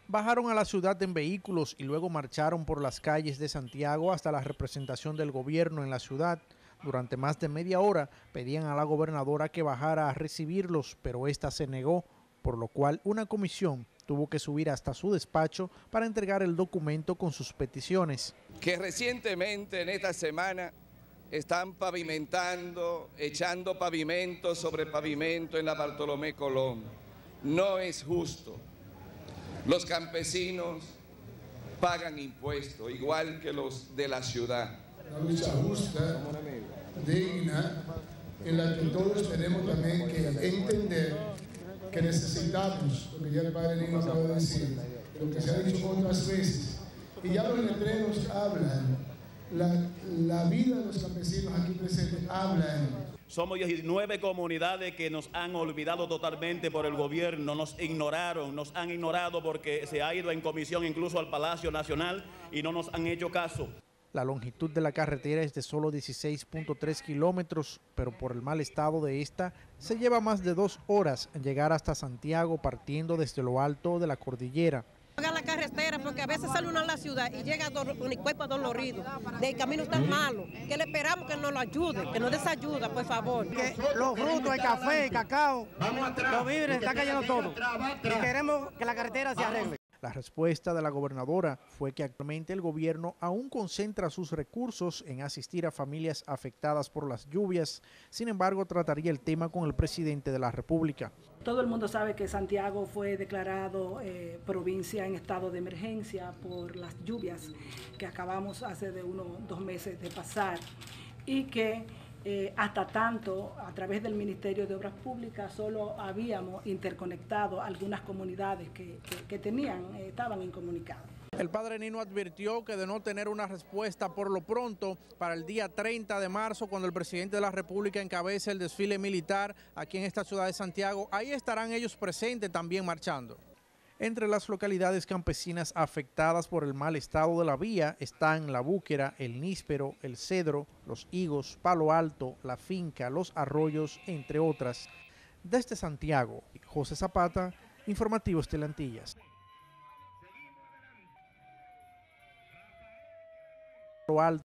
bajaron a la ciudad en vehículos y luego marcharon por las calles de Santiago hasta la representación del gobierno en la ciudad. Durante más de media hora pedían a la gobernadora que bajara a recibirlos, pero esta se negó, por lo cual una comisión tuvo que subir hasta su despacho para entregar el documento con sus peticiones. Que recientemente en esta semana están pavimentando, echando pavimento sobre pavimento en la Bartolomé Colón. No es justo. Los campesinos pagan impuestos, igual que los de la ciudad. Una lucha justa, digna, en la que todos tenemos también que entender que necesitamos, lo que ya el padre Nino acaba de decir, lo que se ha dicho otras veces, y ya los letreros hablan, la vida de los campesinos aquí presentes hablan. Somos 19 comunidades que nos han olvidado totalmente por el gobierno, nos han ignorado porque se ha ido en comisión incluso al Palacio Nacional y no nos han hecho caso. La longitud de la carretera es de solo 16.3 kilómetros, pero por el mal estado de esta, se lleva más de 2 horas en llegar hasta Santiago partiendo desde lo alto de la cordillera. Haga la carretera porque a veces sale uno a la ciudad y llega con el cuerpo dolorido, del camino tan malo, que le esperamos que nos lo ayude, que nos des ayuda, por favor. Que los frutos, el café, el cacao, los víveres, está cayendo todo y queremos que la carretera se arregle. La respuesta de la gobernadora fue que actualmente el gobierno aún concentra sus recursos en asistir a familias afectadas por las lluvias. Sin embargo, trataría el tema con el presidente de la República. Todo el mundo sabe que Santiago fue declarado provincia en estado de emergencia por las lluvias que acabamos hace de 2 meses de pasar y que hasta tanto, a través del Ministerio de Obras Públicas, solo habíamos interconectado algunas comunidades que estaban incomunicadas. El padre Nino advirtió que de no tener una respuesta por lo pronto para el día 30 de marzo, cuando el presidente de la República encabece el desfile militar aquí en esta ciudad de Santiago, ahí estarán ellos presentes también marchando. Entre las localidades campesinas afectadas por el mal estado de la vía están La Búquera, El Níspero, El Cedro, Los Higos, Palo Alto, La Finca, Los Arroyos, entre otras. Desde Santiago, José Zapata, Informativos Teleantillas. Palo Alto.